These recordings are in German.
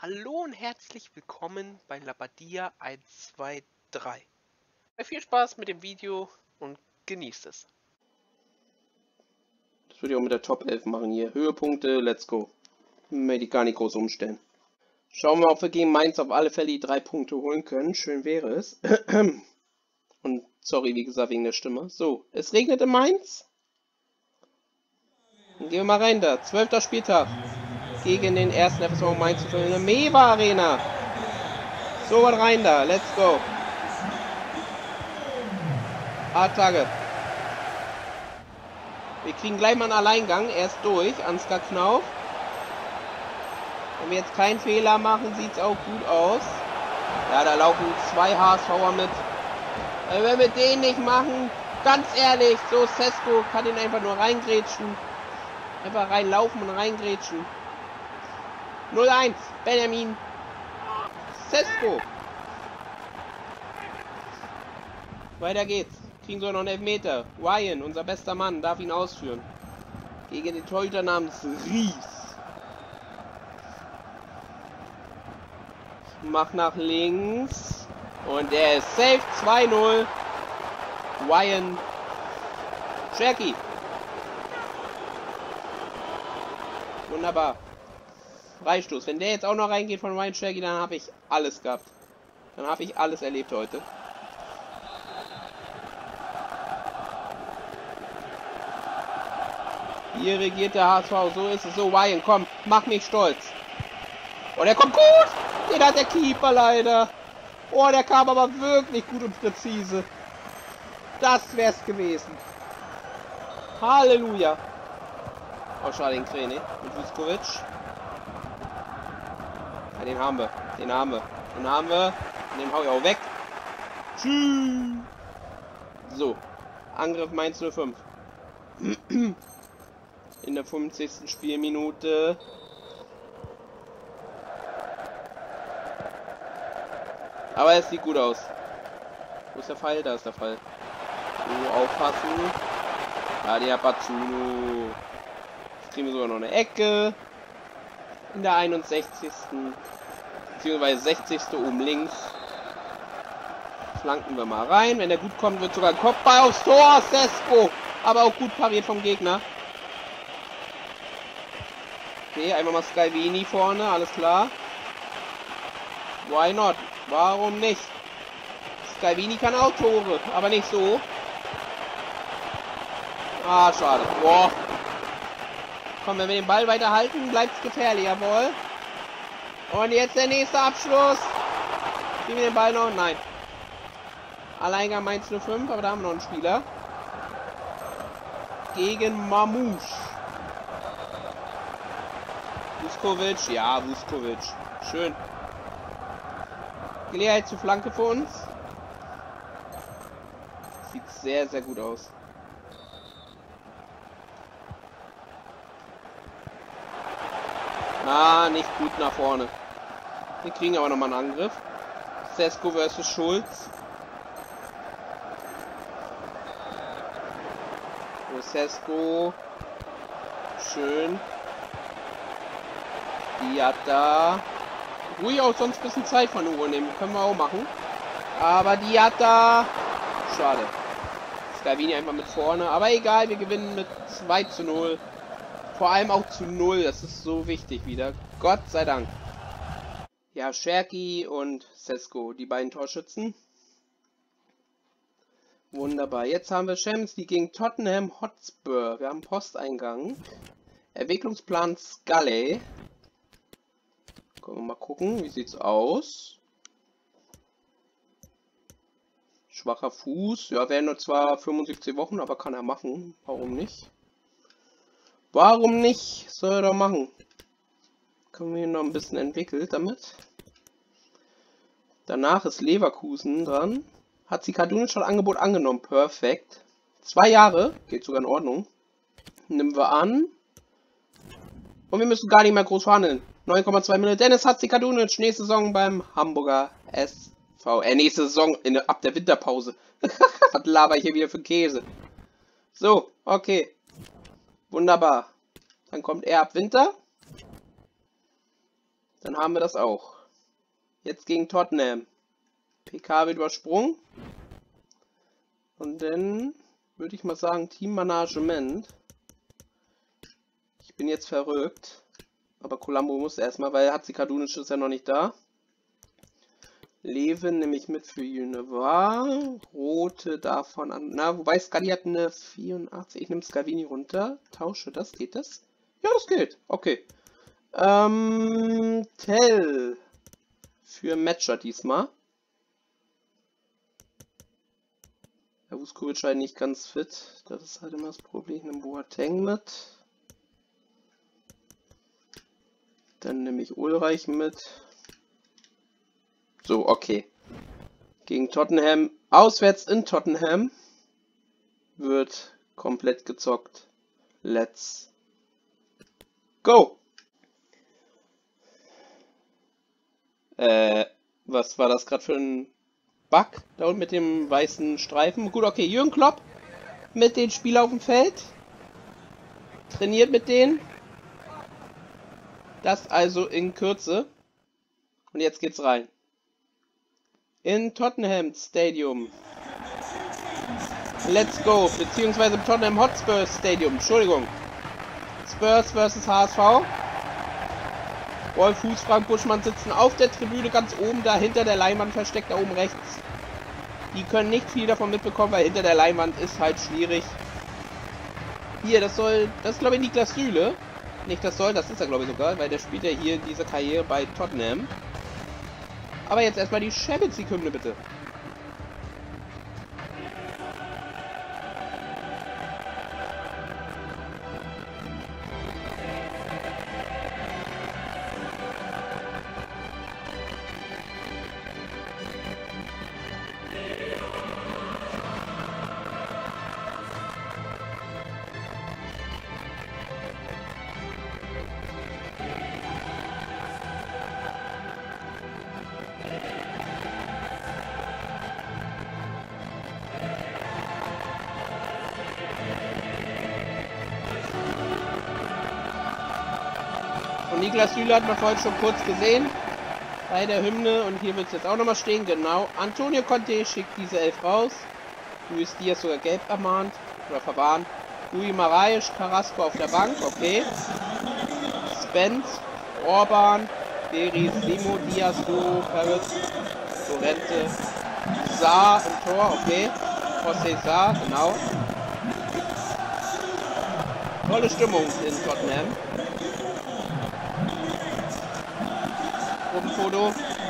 Hallo und herzlich willkommen bei Labadia 123. Viel Spaß mit dem Video und genießt es. Das würde ich auch mit der Top 11 machen hier. Höhepunkte, let's go. Möchte ich gar nicht groß umstellen. Schauen wir, ob wir gegen Mainz auf alle Fälle die 3 Punkte holen können. Schön wäre es. Und sorry, wie gesagt, wegen der Stimme. So, es regnet in Mainz. Dann gehen wir mal rein da. 12. Spieltag. Gegen den ersten FSV Mainz zu in der Mewa Arena. So, was rein da. Let's go. Tage. Wir kriegen gleich mal einen Alleingang. Er ist durch. Ansgar Knauf. Wenn wir jetzt keinen Fehler machen, sieht es auch gut aus. Ja, da laufen 2 HSVer mit. Also wenn wir den nicht machen, ganz ehrlich, so Sesko kann ihn einfach nur reingrätschen. Einfach reinlaufen und reingrätschen. 0-1, Benjamin Sesko. Weiter geht's. Kriegen sogar noch einen Elfmeter. Ryan, unser bester Mann, darf ihn ausführen. Gegen den Torhüter namens Ries. Macht nach links. Und der ist safe. 2-0. Ryan Cherky. Wunderbar. Freistoß. Wenn der jetzt auch noch reingeht von Ryan Cherky, dann habe ich alles gehabt. Dann habe ich alles erlebt heute. Hier regiert der HSV. So ist es. So, Ryan, komm. Mach mich stolz. Oh, der kommt gut. Den hat der Keeper leider. Oh, der kam aber wirklich gut und präzise. Das wär's gewesen. Halleluja. Oh, schade, den Kräne. Mit Vuskovic. Ja, den haben wir. Den haben wir. Den haben wir. Und den hau ich auch weg. Tschüss. So. Angriff Mainz 05. In der 50. Spielminute. Aber es sieht gut aus. Wo ist der Pfeil? Da ist der Pfeil. So, aufpassen. Ja, die Bazzunu. Jetzt kriegen wir sogar noch eine Ecke. In der 61. Beziehungsweise 60. oben links. Flanken wir mal rein. Wenn der gut kommt, wird sogar ein Kopfball aufs Tor. Sesko. Aber auch gut pariert vom Gegner. Okay, einmal mal Skyvini vorne. Alles klar. Why not? Warum nicht? Skyvini kann auch Tore, aber nicht so. Ah, schade. Boah. Komm, wenn wir den Ball weiter halten, bleibt es gefährlich, jawohl. Und jetzt der nächste Abschluss. Kriegen wir den Ball noch? Nein. Alleingang Mainz 05, aber da haben wir noch einen Spieler. Gegen Mamouche. Vuskovic, ja, Vuskovic. Schön. Gelegenheit zur Flanke für uns. Sieht sehr, sehr gut aus. Ah, nicht gut nach vorne. Wir kriegen aber nochmal einen Angriff. Sesko versus Schulz. So, Sesko. Schön. Die hat da. Ruhig auch sonst ein bisschen Zeit von der Uhr nehmen. Können wir auch machen. Aber die hat da. Schade. Skyvini einfach mit vorne. Aber egal, wir gewinnen mit 2-0. Vor allem auch zu 0. Das ist so wichtig wieder. Gott sei Dank. Ja, Cherky und Sesko, die beiden Torschützen. Wunderbar. Jetzt haben wir Champions League gegen Tottenham Hotspur. Wir haben Posteingang. Entwicklungsplan Scully. Können wir mal gucken, wie sieht's aus? Schwacher Fuß. Ja, wären nur zwar 75 Wochen, aber kann er machen. Warum nicht? Warum nicht? Soll er doch machen. Können wir ihn noch ein bisschen entwickelt damit. Danach ist Leverkusen dran. Hat Sikadunic schon Angebot angenommen. Perfekt. 2 Jahre. Geht sogar in Ordnung. Nehmen wir an. Und wir müssen gar nicht mehr groß verhandeln. 9,2 Millionen. Dennis Hatzikadunic nächste Saison beim Hamburger SV. Nächste Saison ab der Winterpause. Was laber ich hier wieder für Käse? So, okay. Wunderbar. Dann kommt er ab Winter. Dann haben wir das auch. Jetzt gegen Tottenham. PK wird übersprungen. Und dann würde ich mal sagen, Teammanagement. Ich bin jetzt verrückt. Aber Colombo muss erstmal, weil Hatzikadunic ist ja noch nicht da. Leven nehme ich mit für Univar. Rote davon an. Na, wobei Scali hat eine 84. Ich nehme Scavini runter. Tausche das. Geht das? Ja, das geht. Okay. Tell. Für Matcher diesmal. Der Vuskovic halt nicht ganz fit. Das ist halt immer das Problem. Ich nehme Boateng mit. Dann nehme ich Ulreich mit. So, okay. Gegen Tottenham. Auswärts in Tottenham. Wird komplett gezockt. Let's go! Was war das gerade für ein Bug? Da unten mit dem weißen Streifen. Gut, okay. Jürgen Klopp mit den Spielern auf dem Feld. Trainiert mit denen. Das also in Kürze. Und jetzt geht's rein. In Tottenham Stadium. Let's go. Beziehungsweise im Tottenham Hotspur Stadium. Entschuldigung. Spurs vs HSV. Wolf, Fuß, Frank Buschmann sitzen auf der Tribüne ganz oben, da hinter der Leinwand versteckt, da oben rechts. Die können nicht viel davon mitbekommen, weil hinter der Leinwand ist halt schwierig. Hier, das ist glaube ich Niklas Süle. Nicht das ist er glaube ich sogar, weil der spielt ja hier diese Karriere bei Tottenham. Aber jetzt erstmal die Champions League Hymne bitte. Und Niklas Süle hat man vorhin schon kurz gesehen bei der Hymne und hier wird es jetzt auch nochmal stehen, genau. Antonio Conte schickt diese 11 raus. Luis Diaz sogar gelb ermahnt oder verwarnt. Rui Marais, Carrasco auf der Bank, okay. Spence, Orban, Beris, Limo, Diaz, Duro, Paris, Torrente, Saar im Tor, okay. José Saar, genau. Tolle Stimmung in Tottenham. Gruppenfoto.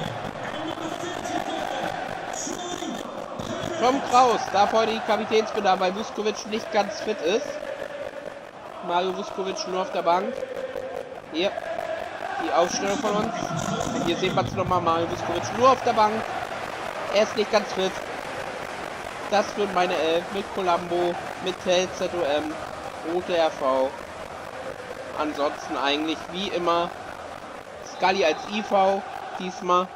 Tom Kraus darf heute die Kapitänsbinde, weil Vuskovic nicht ganz fit ist. Mario Vuskovic nur auf der Bank. Hier die Aufstellung von uns. Und hier sehen wir es nochmal, Mario Vuskovic nur auf der Bank. Er ist nicht ganz fit. Das wird meine 11 mit Colombo, mit Tell, ZOM, Rote RV. Ansonsten eigentlich wie immer Scali als IV diesmal.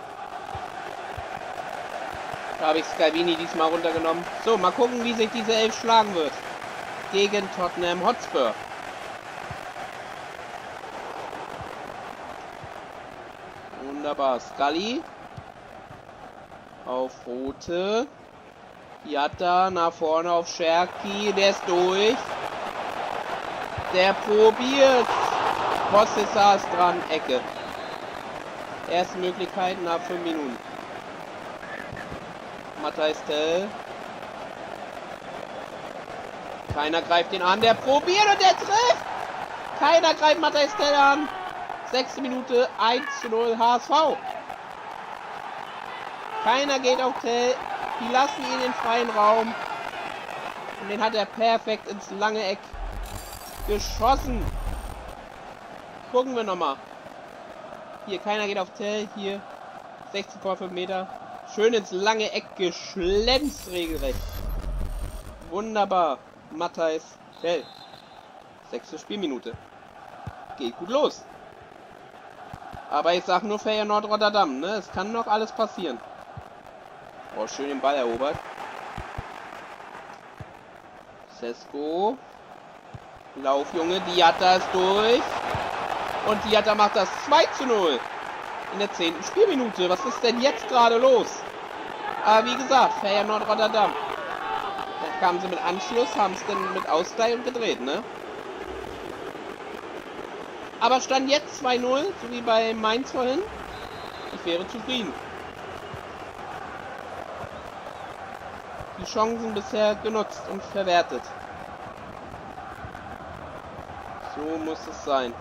Da habe ich Scalvini diesmal runtergenommen. So, mal gucken, wie sich diese 11 schlagen wird. Gegen Tottenham Hotspur. Wunderbar. Scali. Auf Rote. Jatta nach vorne auf Scherki. Der ist durch. Der probiert. Possessar ist dran. Ecke. Erste Möglichkeit nach 5 Minuten. Matthijs Tell. Keiner greift ihn an. Der probiert und der trifft. Keiner greift Matthijs Tell an. 6. Minute 1:0 HSV. Keiner geht auf Tell. Die lassen ihn in freien Raum. Und den hat er perfekt ins lange Eck geschossen. Gucken wir nochmal. Hier, keiner geht auf Tell. Hier 16,5 Meter. Schön ins lange Eck geschlänzt, regelrecht. Wunderbar. Matthijs Tell. 6. Spielminute. Geht gut los. Aber ich sag nur Feyenoord Rotterdam, ne? Es kann noch alles passieren. Oh, schön den Ball erobert. Sesko. Lauf, Junge. Diatta ist durch. Und Diatta macht das 2:0. in der 10. Spielminute. Was ist denn jetzt gerade los? Aber wie gesagt, Feyenoord Rotterdam. Da kamen sie mit Anschluss, haben es dann mit Ausgleich und gedreht, ne? Aber stand jetzt 2-0, so wie bei Mainz vorhin. Ich wäre zufrieden. Die Chancen bisher genutzt und verwertet. So muss es sein.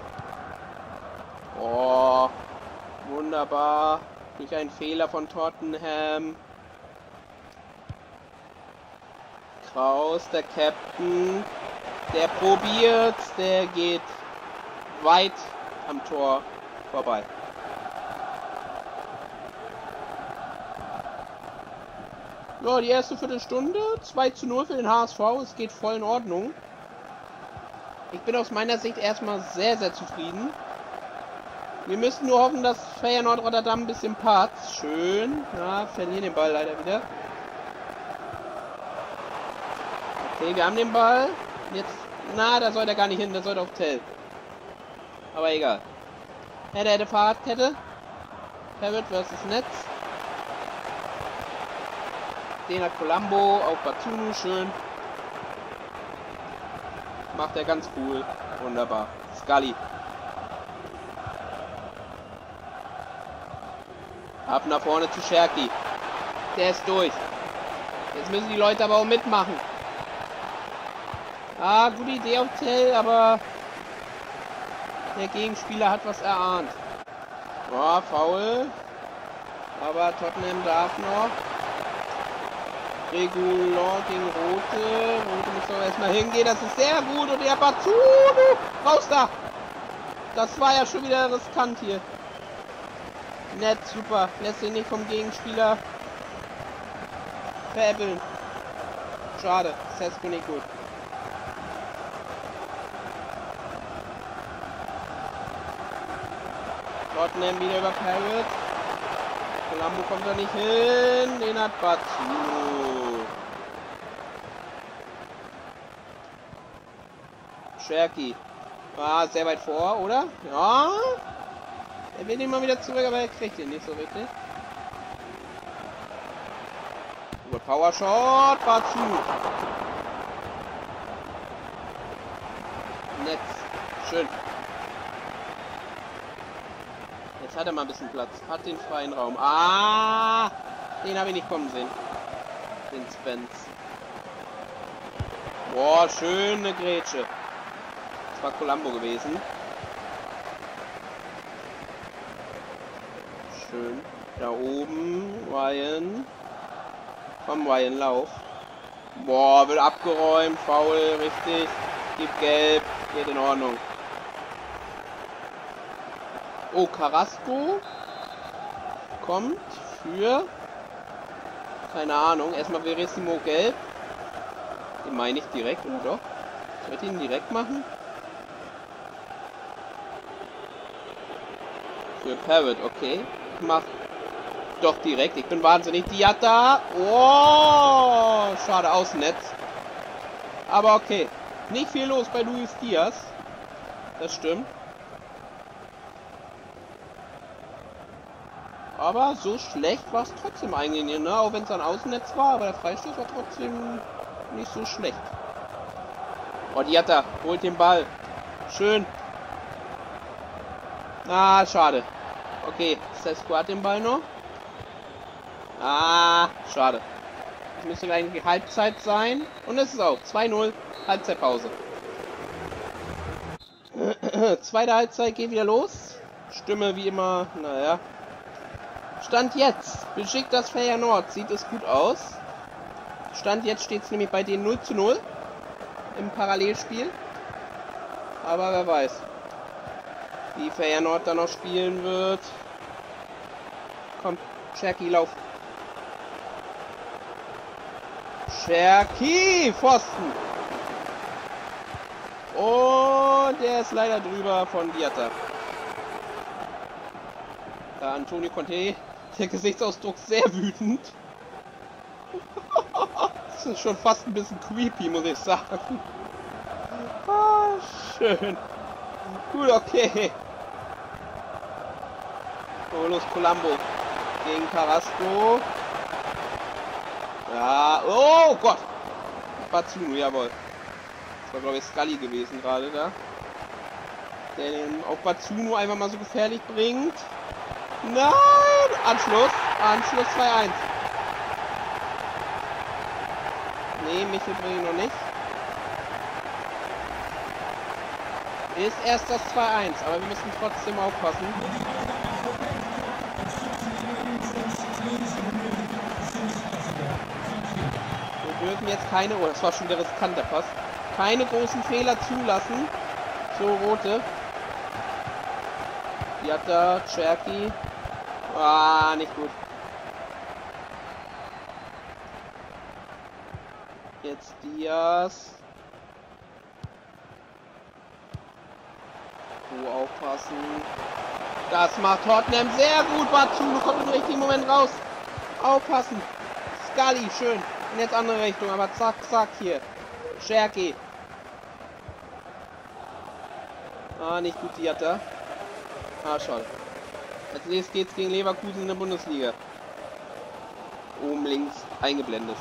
Oh, wunderbar. Durch einen Fehler von Tottenham. Kraus, der Captain. Der probiert, der geht weit am Tor vorbei. Ja, die erste Viertelstunde, 2:0 für den HSV, es geht voll in Ordnung. Ich bin aus meiner Sicht erstmal sehr, sehr zufrieden. Wir müssen nur hoffen, dass Feyenoord Rotterdam ein bisschen patzt. Schön. Ja, verlieren den Ball leider wieder. Okay, wir haben den Ball. Jetzt, na, da soll er gar nicht hin, da soll er auf Tell. Aber egal. Hätte Fahrradkette. Parrott versus Netz. Den hat Colombo auf Bazunu, schön. Macht er ganz cool. Wunderbar. Scully. Ab nach vorne zu Cherki. Der ist durch. Jetzt müssen die Leute aber auch mitmachen. Ah, gute Idee auf Tell, aber der Gegenspieler hat was erahnt. Ja, faul. Aber Tottenham darf noch. Regulon gegen Rote. Rote muss doch erstmal hingehen. Das ist sehr gut. Und der Bazunu. Raus da. Das war ja schon wieder riskant hier. Nett, super. Lässt sich nicht vom Gegenspieler veräppeln. Schade. Sesko nicht gut. Tottenham wieder über Parrott. Colombo kommt da nicht hin. Den hat Bazunu. Cherki. Ah, sehr weit vor, oder? Ja. Er will ihn mal wieder zurück, aber er kriegt ihn nicht so richtig. Über Power Shot. Bazunu. Netz. Schön. Jetzt hat er mal ein bisschen Platz. Hat den freien Raum. Ah! Den habe ich nicht kommen sehen. Den Spence. Boah, schöne Grätsche. Das war Colombo gewesen. Schön. Da oben. Ryan. Komm, Ryan, lauf. Boah, wird abgeräumt. Foul, richtig. Gibt gelb. Geht in Ordnung. Oh, Carrasco kommt für, keine Ahnung, erstmal Verissimo gelb. Den meine ich direkt, oder doch? Sollte ich ihn direkt machen? Für Parrott, okay. Ich mach doch direkt, ich bin wahnsinnig. Diatta. Oh, schade, Außennetz. Aber okay. Nicht viel los bei Luis Diaz. Das stimmt. Aber so schlecht war es trotzdem eigentlich, ne? Auch wenn es ein Außennetz war, aber der Freistoß war trotzdem nicht so schlecht. Oh, Diatta holt den Ball. Schön. Ah, schade. Okay, Sesko hat den Ball noch. Ah, schade. Es müsste eigentlich Halbzeit sein. Und es ist auch 2:0. Halbzeitpause. Zweite Halbzeit geht wieder los. Stimme wie immer, naja. Stand jetzt. Beschickt das Feyenoord. Sieht es gut aus. Stand jetzt steht es nämlich bei denen 0:0 im Parallelspiel. Aber wer weiß, wie Feyenoord da noch spielen wird. Komm, Cherki, lauf. Cherki, Pfosten. Und der ist leider drüber von Diatta. Da Antonio Conte, der Gesichtsausdruck sehr wütend. Das ist schon fast ein bisschen creepy, muss ich sagen. Ah, schön. Gut, okay. So, los, Colombo. Gegen Carrasco. Ja, oh Gott. Batsunu, jawohl. Das war, glaube ich, Scully gewesen gerade da. Der den auf Batsunu einfach mal so gefährlich bringt. Nein! Anschluss. Anschluss 2-1. Nee, Michel bringe ich noch nicht. Ist erst das 2-1, aber wir müssen trotzdem aufpassen. Wir dürfen jetzt keine, oh, das war schon der riskante Pass, keine großen Fehler zulassen. So, rote. Jatta, Cherky. Ah, nicht gut. Jetzt Diaz. So, aufpassen. Das macht Tottenham sehr gut. Batsunu kommt im richtigen Moment raus. Aufpassen. Scully, schön. Und jetzt andere Richtung, aber zack, zack hier. Cherky. Ah, nicht gut, Diatta. Ah, schade. Als nächstes geht's gegen Leverkusen in der Bundesliga. Oben links eingeblendet.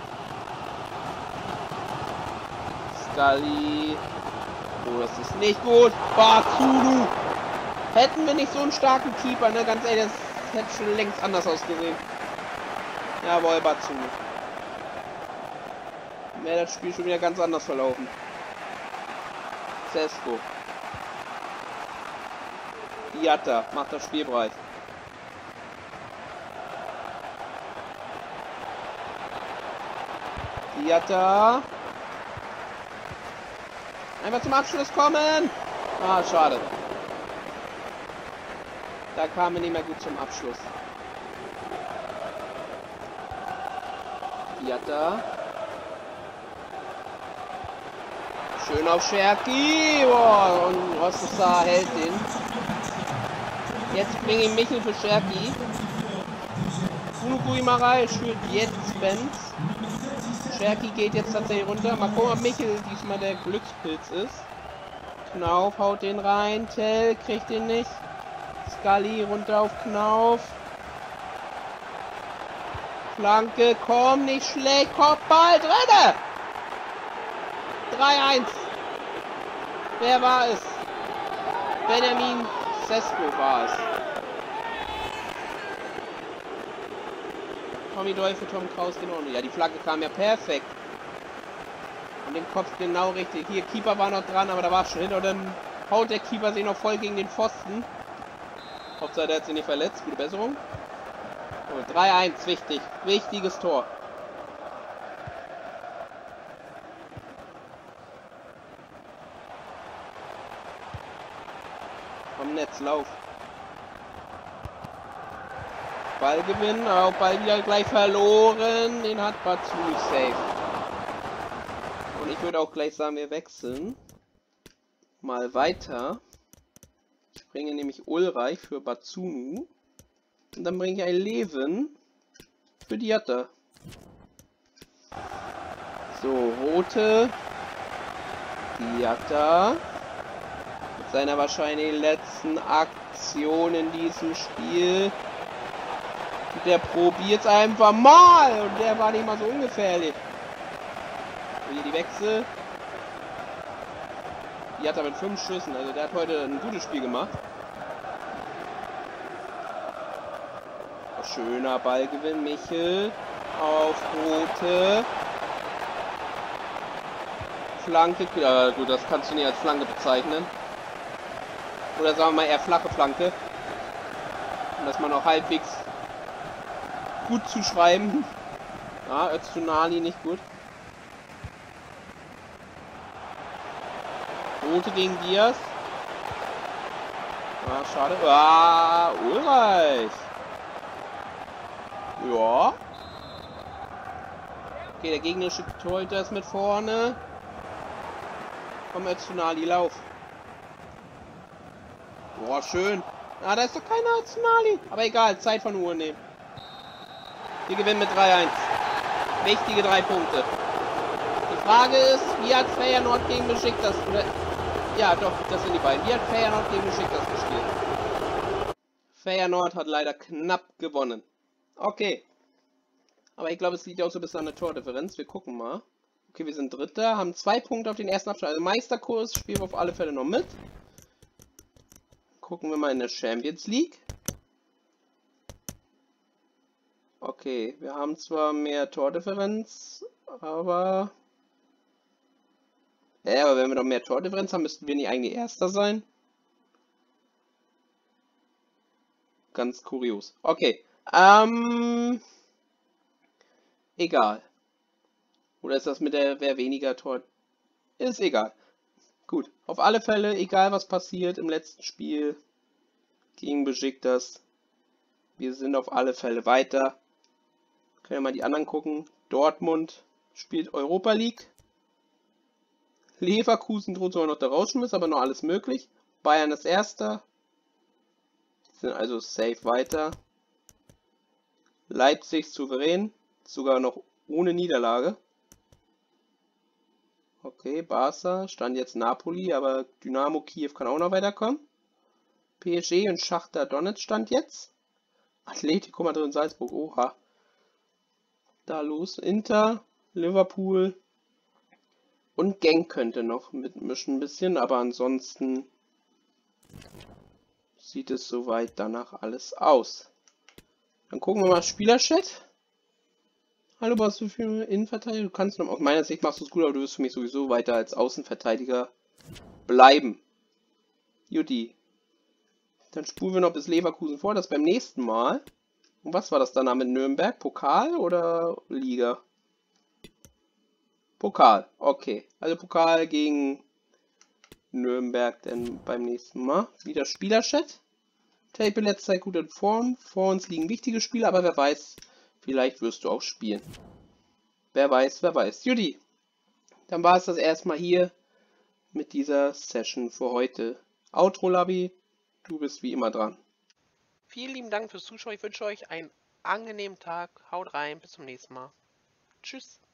Scully. Oh, das ist nicht gut. Batsunu. Hätten wir nicht so einen starken Keeper, ne? Ganz ehrlich, das hätte schon längst anders ausgesehen. Jawohl, Batsunu. Wäre das Spiel schon wieder ganz anders verlaufen. Sesko. Diatta macht das Spiel breit. Diatta. Einfach zum Abschluss kommen. Ah, schade. Da kamen wir nicht mehr gut zum Abschluss. Diatta. Schön auf Cherky. Oh, und Rostosa hält den. Jetzt bringe ich Michel für Cherky. Funukuimarei spielt jetzt Spence. Cherky geht jetzt tatsächlich runter. Mal gucken, ob Michel diesmal der Glückspilz ist. Knauf haut den rein. Tell kriegt den nicht. Scully runter auf Knauf. Flanke, komm, nicht schlecht. Kopfball, drinne! 3-1. Wer war es? Benjamin Sesko war es. Tommy Doyle für Tom Kraus, genau. Ja, die Flagge kam ja perfekt. Und den Kopf genau richtig. Hier, Keeper war noch dran, aber da war es schon hin. Und dann haut der Keeper sich noch voll gegen den Pfosten. Hauptsache, der hat sich nicht verletzt. Gute Besserung. Oh, 3-1, wichtig. Wichtiges Tor. Vom Netz, lauf. Ballgewinn, auch Ball wieder gleich verloren. Den hat Batsunu safe. Und ich würde auch gleich sagen, wir wechseln mal weiter. Ich bringe nämlich Ulreich für Batsunu. Und dann bringe ich ein Leven für Diatta. So, rote. Diatta. Mit seiner wahrscheinlich letzten Aktion in diesem Spiel. Der probiert es einfach mal. Und der war nicht mal so ungefährlich. Hier die Wechsel. Diatta mit 5 Schüssen. Also der hat heute ein gutes Spiel gemacht. Schöner Ballgewinn. Michel auf rote. Flanke. Ja, gut, das kannst du nicht als Flanke bezeichnen. Oder sagen wir mal eher flache Flanke. Und dass man auch halbwegs gut zu schreiben. Ja, Öztunali nicht gut. Rote gegen Diaz. Ah, schade. Ah, Ulreich. Ja. Okay, der gegnerische Torhüter ist mit vorne. Komm, Öztunali, lauf. Boah, schön. Ah, da ist doch keiner Öztunali. Aber egal, Zeit von Uhr nehmen. Wir gewinnen mit 3-1. Wichtige 3 Punkte. Die Frage ist, wie hat Feyenoord gegen Besiktas... Ja, doch, das sind die beiden. Wie hat Feyenoord gegen Besiktas gespielt? Feyenoord hat leider knapp gewonnen. Okay. Aber ich glaube, es liegt auch so ein bisschen an der Tordifferenz. Wir gucken mal. Okay, wir sind Dritter, haben 2 Punkte auf den ersten Abschnitt. Also Meisterkurs spielen wir auf alle Fälle noch mit. Gucken wir mal in der Champions League. Okay, wir haben zwar mehr Tordifferenz, aber... Ja, aber wenn wir doch mehr Tordifferenz haben, müssten wir nicht eigentlich Erster sein? Ganz kurios. Okay, egal. Oder ist das mit der, wer weniger Tor... Ist egal. Gut, auf alle Fälle, egal was passiert im letzten Spiel gegen Besiktas, wir sind auf alle Fälle weiter. Können wir mal die anderen gucken. Dortmund spielt Europa League. Leverkusen droht sogar noch da rausschmiss, aber noch alles möglich. Bayern ist Erster. Sind also safe weiter. Leipzig souverän, sogar noch ohne Niederlage. Okay, Barca, stand jetzt Napoli, aber Dynamo Kiew kann auch noch weiterkommen. PSG und Schachtar Donetsk stand jetzt. Atletico Madrid und Salzburg, oha. Da los, Inter, Liverpool und Genk könnte noch mitmischen ein bisschen, aber ansonsten sieht es soweit danach alles aus. Dann gucken wir mal Spielerchat. Hallo, was du für Innenverteidiger? Du kannst noch, aus meiner Sicht machst du es gut, aber du wirst für mich sowieso weiter als Außenverteidiger bleiben. Juti. Dann spulen wir noch bis Leverkusen vor, das beim nächsten Mal. Und was war das danach mit Nürnberg? Pokal oder Liga? Pokal, okay. Also Pokal gegen Nürnberg dann beim nächsten Mal. Wieder Spielerchat. Tape letzte Zeit gut in Form. Vor uns liegen wichtige Spiele, aber wer weiß, vielleicht wirst du auch spielen. Wer weiß, wer weiß. Juti, dann war es das erstmal hier mit dieser Session für heute. Outro Labi, du bist wie immer dran. Vielen lieben Dank fürs Zuschauen. Ich wünsche euch einen angenehmen Tag. Haut rein, bis zum nächsten Mal. Tschüss.